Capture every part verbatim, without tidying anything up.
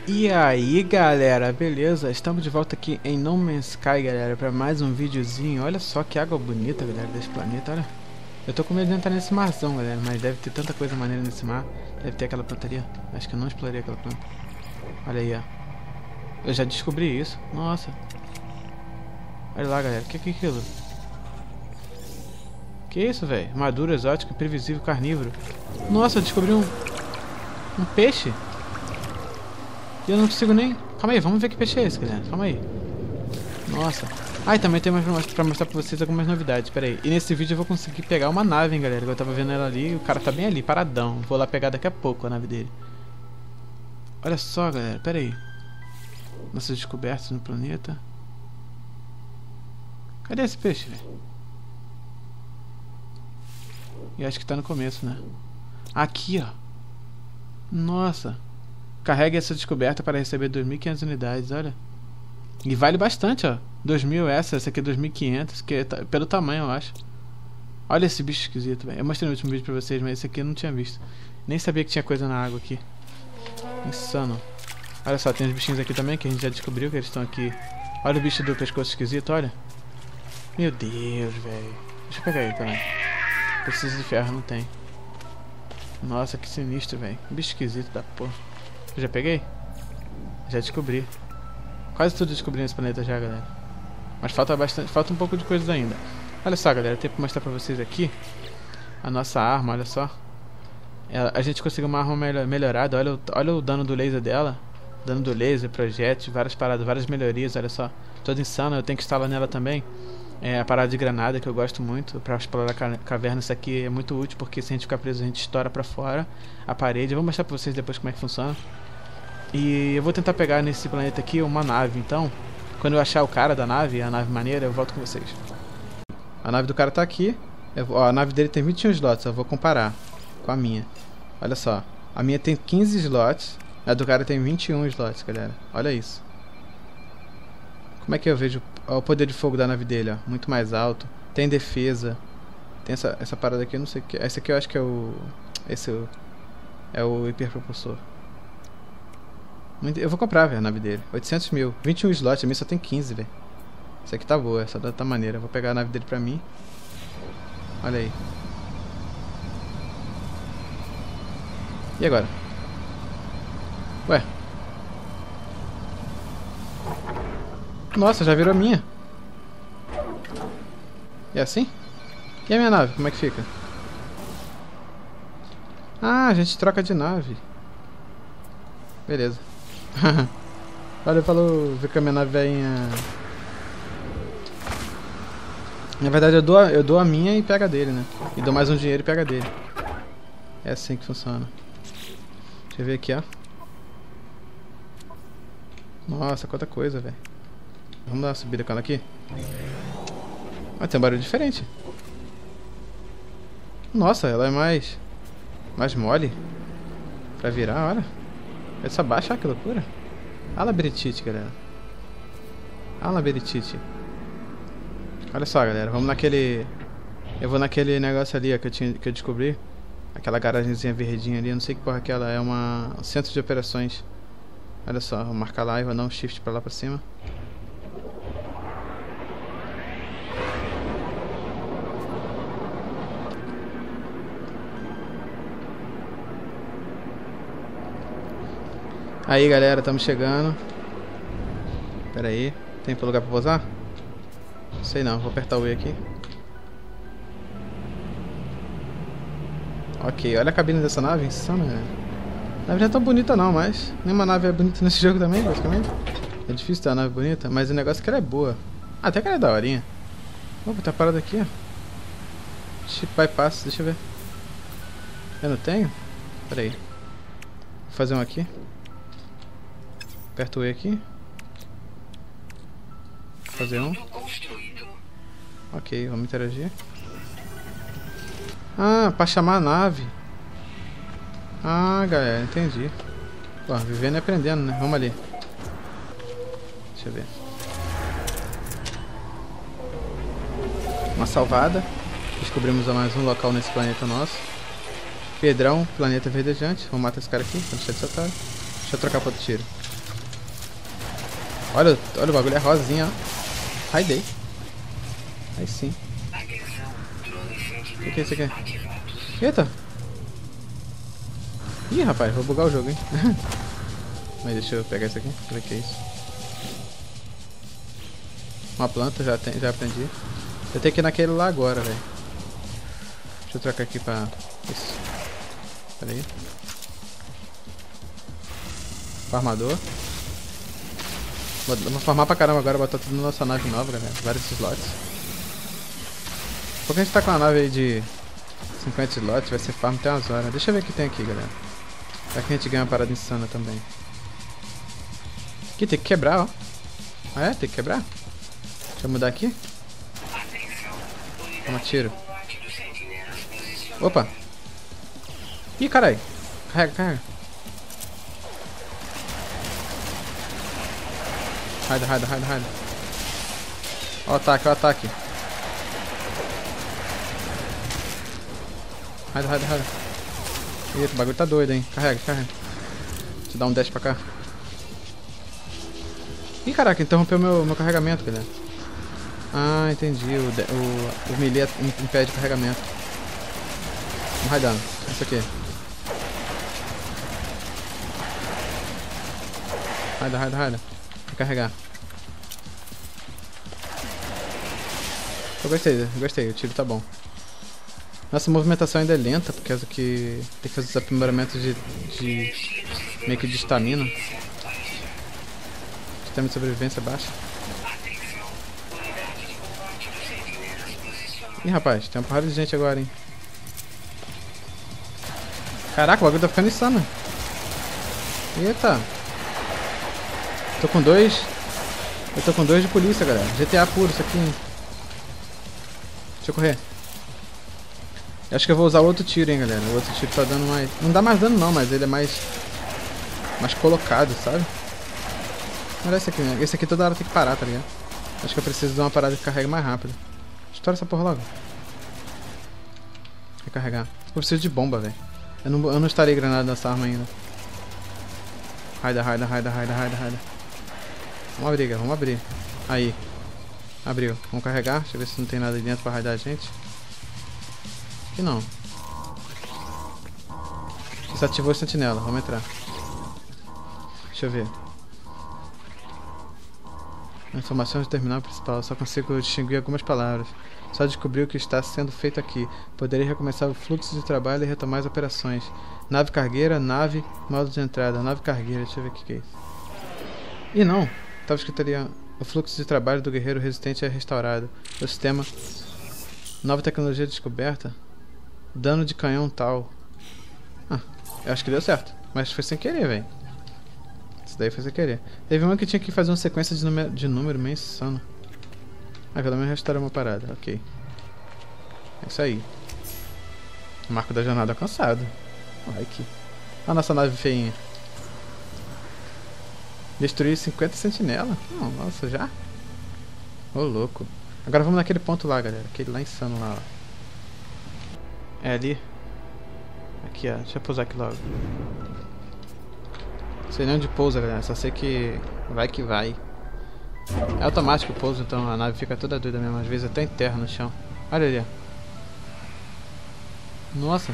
E aí galera, beleza? Estamos de volta aqui em No Man's Sky, galera, para mais um videozinho. Olha só que água bonita, galera, desse planeta, olha. Eu tô com medo de entrar nesse marzão, galera, mas deve ter tanta coisa maneira nesse mar. Deve ter aquela plantaria. Acho que eu não explorei aquela planta. Olha aí, ó. Eu já descobri isso. Nossa. Olha lá, galera, o que, que é aquilo? Que isso, velho? Maduro, exótico, imprevisível, carnívoro. Nossa, eu descobri um... Um peixe. E eu não consigo nem... Calma aí, vamos ver que peixe é esse, galera. Calma aí. Nossa. Ah, e também tem mais pra mostrar, pra mostrar pra vocês algumas novidades. Pera aí. E nesse vídeo eu vou conseguir pegar uma nave, hein, galera. Eu tava vendo ela ali e o cara tá bem ali, paradão. Vou lá pegar daqui a pouco a nave dele. Olha só, galera. Pera aí. Nossas descobertas no planeta. Cadê esse peixe, velho? Eu acho que tá no começo, né? Aqui, ó. Nossa. Carregue essa descoberta para receber dois mil e quinhentas unidades, olha. E vale bastante, ó. dois mil essa, essa aqui é dois mil e quinhentos, que é pelo tamanho, eu acho. Olha esse bicho esquisito, velho. Eu mostrei no último vídeo pra vocês, mas esse aqui eu não tinha visto. Nem sabia que tinha coisa na água aqui. Insano. Olha só, tem os bichinhos aqui também, que a gente já descobriu que eles estão aqui. Olha o bicho do pescoço esquisito, olha. Meu Deus, velho. Deixa eu pegar ele também. Preciso de ferro, não tem. Nossa, que sinistro, velho. Bicho esquisito da porra. Eu já peguei? Já descobri. Quase tudo descobri nesse planeta já, galera. Mas falta bastante, falta um pouco de coisas ainda. Olha só, galera, tem que mostrar pra vocês aqui a nossa arma, olha só. Ela, a gente conseguiu uma arma melhor, melhorada, olha, olha o dano do laser dela. Dano do laser, projétil, várias paradas, várias melhorias, olha só. Toda insana, eu tenho que instalar nela também. É a parada de granada, que eu gosto muito pra explorar a caverna. Isso aqui é muito útil, porque se a gente ficar preso a gente estoura pra fora a parede. Eu vou mostrar pra vocês depois como é que funciona. E eu vou tentar pegar nesse planeta aqui uma nave, então quando eu achar o cara da nave, a nave maneira, eu volto com vocês. A nave do cara tá aqui. Eu, ó, a nave dele tem vinte e um slots, eu vou comparar com a minha. Olha só, a minha tem quinze slots, a do cara tem vinte e um slots, galera. Olha isso. Como é que eu vejo ó, o poder de fogo da nave dele, ó, muito mais alto. Tem defesa. Tem essa, essa parada aqui, eu não sei o que. Esse aqui eu acho que é o... Esse é o, é o hiperpropulsor. Eu vou comprar, velho, a nave dele. oitocentos mil. vinte e um slots, a minha só tem quinze, velho. Essa aqui tá boa, essa tá maneira. Eu vou pegar a nave dele pra mim. Olha aí. E agora? Ué. Nossa, já virou a minha. É assim? E a minha nave, como é que fica? Ah, a gente troca de nave. Beleza. Olha, falou, ver que a minha nave velhinha. Na verdade eu dou, a, eu dou a minha e pega a dele, né? E dou mais um dinheiro e pega a dele. É assim que funciona. Deixa eu ver aqui, ó. Nossa, quanta coisa, velho. Vamos dar uma subida com ela aqui. Ah, tem um barulho diferente. Nossa, ela é mais... Mais mole. Pra virar, olha. Essa baixa, que loucura. A labirintite, galera. A labirintite. Olha só, galera. Vamos naquele... Eu vou naquele negócio ali, ó, que eu, tinha, que eu descobri. Aquela garagenzinha verdinha ali. Eu não sei que porra que ela é. Uma... Um centro de operações. Olha só. Vou marcar lá e vou dar um shift pra lá pra cima. Aí, galera, estamos chegando. Pera aí, tem lugar pra pousar? Sei não, vou apertar o E aqui. Ok, olha a cabine dessa nave, insana, né? A nave não é tão bonita não, mas nenhuma nave é bonita nesse jogo também, basicamente. É difícil ter uma nave bonita, mas o negócio é que ela é boa. Ah, até que ela é daorinha. Opa, tá parado aqui, ó. Chip bypass, deixa eu ver. Eu não tenho? Pera aí. Vou fazer um aqui. Aperto o E aqui. Fazer um. Ok, vamos interagir. Ah, pra chamar a nave. Ah, galera, entendi. Pô, vivendo e aprendendo, né? Vamos ali. Deixa eu ver. Uma salvada. Descobrimos mais um local nesse planeta nosso. Pedrão, planeta verdejante. Vamos matar esse cara aqui, pra deixar de otário. Deixa eu trocar pra outro tiro. Olha, olha o bagulho, é rosinha, ó. Raidei. Aí sim. O que, que é isso aqui? Eita! Ih, rapaz, vou bugar o jogo, hein? Mas deixa eu pegar isso aqui. Deixa eu ver o que é isso. Uma planta, já, tem, já aprendi. Eu tenho que ir naquele lá agora, velho. Deixa eu trocar aqui pra... Isso. Pera aí. Farmador. Vou, vou farmar pra caramba agora, botar tudo na nossa nave nova, galera. Vários slots. Porque a gente tá com uma nave aí de cinquenta slots, vai ser farm até umas horas. Deixa eu ver o que tem aqui, galera. Pra que a gente ganha uma parada insana também. Aqui tem que quebrar, ó. Ah é? Tem que quebrar? Deixa eu mudar aqui. Toma tiro. Opa! Ih, caralho! Carrega, carrega. Raida, raida, raida, raida. Ó o ataque, ó o ataque. Raida, raida, raida. Eita, o bagulho tá doido, hein. Carrega, carrega. Deixa eu dar um dash pra cá. Ih, caraca, interrompeu meu, meu carregamento, galera. Ah, entendi. O, o, o melee impede o carregamento. Vamos raidando. Isso aqui. Raida, raida, raida. Vou carregar. Eu gostei, eu gostei. O tiro tá bom. Nossa movimentação ainda é lenta, por causa que tem que fazer os aprimoramentos de, de meio que de estamina. Sistema de sobrevivência baixa. Ih, rapaz, tem uma porrada de gente agora, hein. Caraca, o bagulho tá ficando insano. Eita. Tô com dois. Eu tô com dois de polícia, galera. G T A puro isso aqui, hein. Deixa eu correr. Eu acho que eu vou usar outro tiro, hein, galera. O outro tiro tá dando mais... Não dá mais dano não, mas ele é mais... Mais colocado, sabe? Olha esse aqui, né? Esse aqui toda hora tem que parar, tá ligado? Acho que eu preciso de uma parada que carregue mais rápido. Estoura essa porra logo. Recarregar. Eu preciso de bomba, velho. Eu não, eu não estarei granada nessa arma ainda. Raida, raida, raida, raida, raida, raida. Vamos abrir, vamos abrir. Aí. Abriu. Vamos carregar. Deixa eu ver se não tem nada aí dentro pra raidar a gente. Aqui não. Desativou a sentinela. Vamos entrar. Deixa eu ver. A informação do terminal principal. Só consigo distinguir algumas palavras. Só descobri o que está sendo feito aqui. Poderia recomeçar o fluxo de trabalho e retomar as operações. Nave cargueira, nave, modo de entrada. Nave cargueira. Deixa eu ver o que, que é isso. Ih, não. Estava escrito ali. O fluxo de trabalho do guerreiro resistente é restaurado. O sistema. Nova tecnologia descoberta. Dano de canhão tal. Ah, eu acho que deu certo. Mas foi sem querer, velho. Isso daí foi sem querer. Teve uma que tinha que fazer uma sequência de número, de número meio insano. Ah, pelo menos restaurar uma parada. Ok. É isso aí. O marco da jornada alcançado. Olha aqui. Olha a nossa nave feinha. Destruir cinquenta sentinelas? Não, nossa, já? Ô, louco. Agora vamos naquele ponto lá, galera. Aquele lá insano lá, ó. É ali. Aqui, ó. Deixa eu pousar aqui logo. Não sei nem onde pousa, galera. Só sei que vai que vai. É automático o pouso, então a nave fica toda doida mesmo. Às vezes até enterra no chão. Olha ali, ó. Nossa.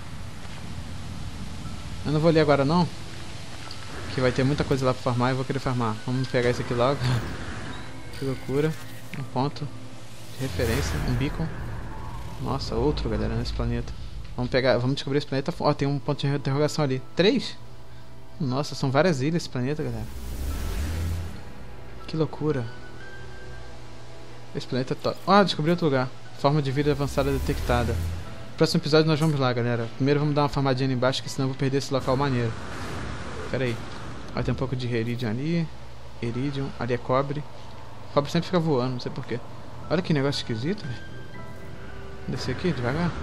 Eu não vou ler agora não. Que vai ter muita coisa lá pra farmar e eu vou querer farmar. Vamos pegar esse aqui logo. Que loucura. Um ponto de referência. Um beacon. Nossa, outro, galera, nesse planeta. Vamos pegar, vamos descobrir esse planeta. Ó, tem um ponto de interrogação ali. Três? Nossa, são várias ilhas esse planeta, galera. Que loucura. Esse planeta é top. Ah, descobri outro lugar. Forma de vida avançada detectada. No próximo episódio nós vamos lá, galera. Primeiro vamos dar uma farmadinha ali embaixo, que senão eu vou perder esse local maneiro. Pera aí. Ó, tem um pouco de Iridium ali. Iridium. Ali é cobre. Cobre sempre fica voando, não sei porquê. Olha que negócio esquisito, velho. Descer aqui, devagar.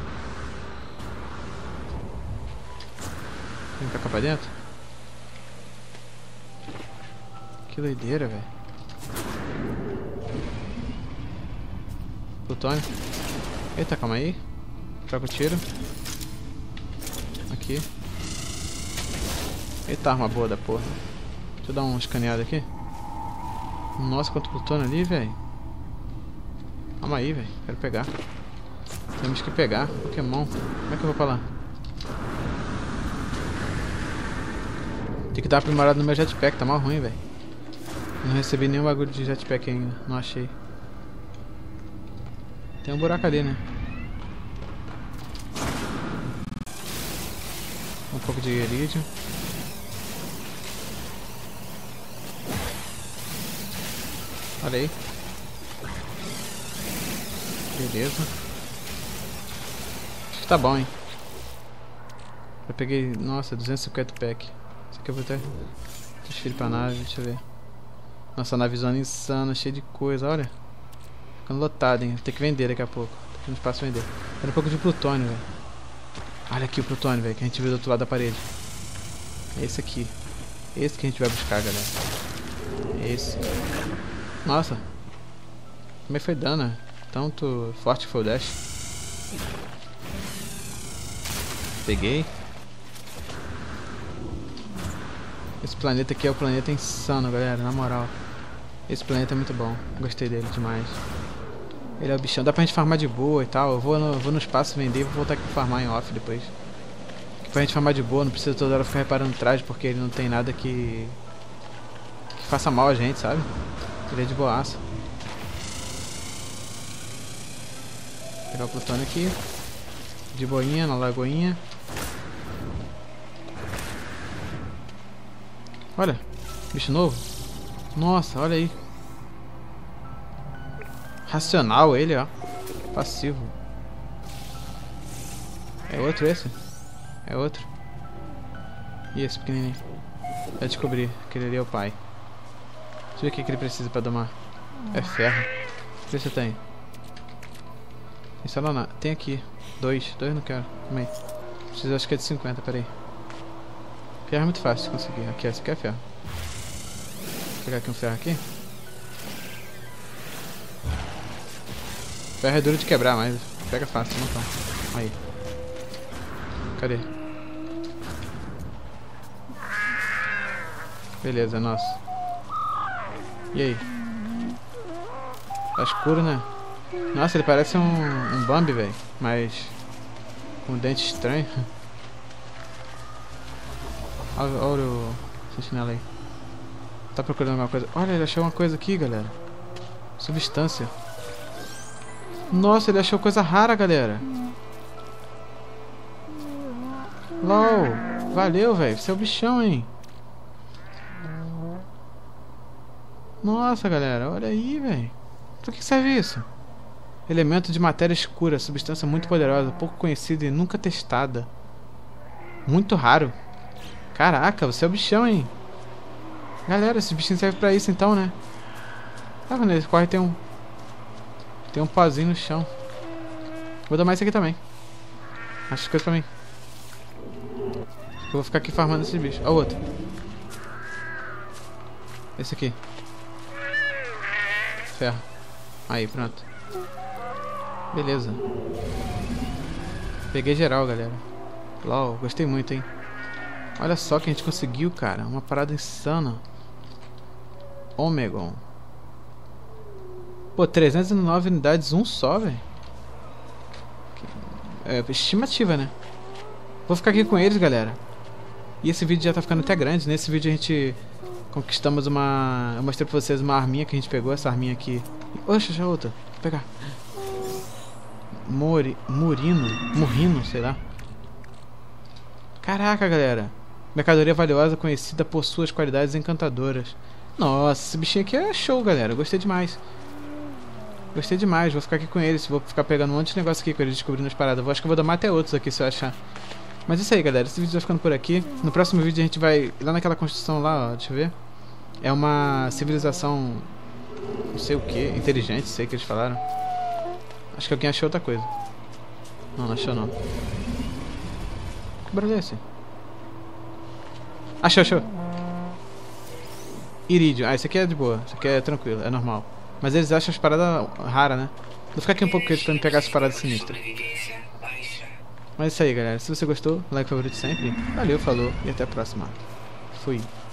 Vem pra cá pra dentro. Que doideira, velho. Plutônio. Eita, calma aí. Troca o tiro. Aqui. Eita, arma boa da porra. Deixa eu dar uma escaneada aqui. Nossa, quanto plutônio ali, velho. Calma aí, velho. Quero pegar. Temos que pegar. Pokémon. Como é que eu vou pra lá? Tem que dar aprimorado no meu jetpack. Tá mal ruim, velho. Não recebi nenhum bagulho de jetpack ainda. Não achei. Tem um buraco ali, né? Um pouco de iridium. Olha aí. Beleza. Acho que tá bom, hein. Eu peguei, nossa, duzentos e cinquenta pack. Isso aqui eu vou até transferir pra nave, deixa eu ver. Nossa, a navezona insana, cheia de coisa, olha. Ficando lotado, hein. Vou ter que vender daqui a pouco. Tem que no espaço vender. Tem um pouco de plutônio, velho. Olha aqui o plutônio, velho, que a gente viu do outro lado da parede. É esse aqui. Esse que a gente vai buscar, galera. Esse. Nossa. Como é que foi dano, né? Tanto forte que foi o dash. Peguei. Esse planeta aqui é o planeta insano, galera, na moral. Esse planeta é muito bom. Gostei dele demais. Ele é o bichão. Dá pra gente farmar de boa e tal. Eu vou no, vou no espaço vender e vou voltar aqui pra farmar em off depois. Aqui pra gente farmar de boa, não precisa toda hora ficar reparando traje, porque ele não tem nada que... que faça mal a gente, sabe? Ele é de boaça. Vou pegar o plutônio aqui. De boinha, na lagoinha. Olha, bicho novo. Nossa, olha aí. Racional ele, ó. Passivo. É outro esse? É outro. E esse pequenininho? Já descobri. Aquele ali é o pai. Deixa eu ver o que, que ele precisa pra domar. É ferro. Vê se tem. Instala nada. Tem aqui. Dois. Dois não quero. Calma aí. Preciso, acho que é de cinquenta, peraí. Ferro é muito fácil de conseguir. Aqui, esse aqui é ferro. Vou pegar aqui um ferro aqui. Ferro é duro de quebrar, mas pega fácil, não tá. Aí. Cadê? Beleza, é nosso. E aí? Tá escuro, né? Nossa, ele parece um, um Bambi, velho. Mas... com um dente estranho. Olha, olha o sentinela aí. Tá procurando alguma coisa? Olha, ele achou uma coisa aqui, galera. Substância. Nossa, ele achou coisa rara, galera. LOL. Valeu, velho. Você é o bichão, hein. Nossa, galera. Olha aí, velho. Pra que serve isso? Elemento de matéria escura. Substância muito poderosa. Pouco conhecida e nunca testada. Muito raro. Caraca, você é o bichão, hein. Galera, esse bichinho serve pra isso então, né? Tá vendo? Ele corre, tem um... tem um pozinho no chão. Vou dar mais esse aqui também. Acho coisa pra mim. Eu vou ficar aqui farmando esses bichos. Olha o outro. Esse aqui. Ferro. Aí, pronto. Beleza. Peguei geral, galera. LOL, gostei muito, hein. Olha só que a gente conseguiu, cara. Uma parada insana. Omegon. Pô, trezentas e nove unidades, um só, velho. É estimativa, né? Vou ficar aqui com eles, galera. E esse vídeo já tá ficando até grande. Nesse vídeo a gente conquistamos uma... eu mostrei pra vocês uma arminha que a gente pegou. Essa arminha aqui. Oxa, já outra. Vou pegar. Mori... Murino. Murrino, sei lá. Caraca, galera. Mercadoria valiosa conhecida por suas qualidades encantadoras. Nossa, esse bichinho aqui é show, galera. Gostei demais. Gostei demais. Vou ficar aqui com eles. Vou ficar pegando um monte de negócio aqui com eles, descobrindo as paradas. Vou, acho que eu vou dar até outros aqui se eu achar. Mas é isso aí, galera. Esse vídeo vai ficando por aqui. No próximo vídeo a gente vai lá naquela construção lá, ó. Deixa eu ver. É uma civilização... não sei o que. Inteligente, sei que eles falaram. Acho que alguém achou outra coisa. Não, não achou não. Que barulho é esse? Achou, achou. Iridium. Ah, esse aqui é de boa. Esse aqui é tranquilo, é normal. Mas eles acham as paradas raras, né? Vou ficar aqui um pouco com eles pra me pegar as paradas sinistras. Mas é isso aí, galera. Se você gostou, like, favorito sempre. Valeu, falou e até a próxima. Fui.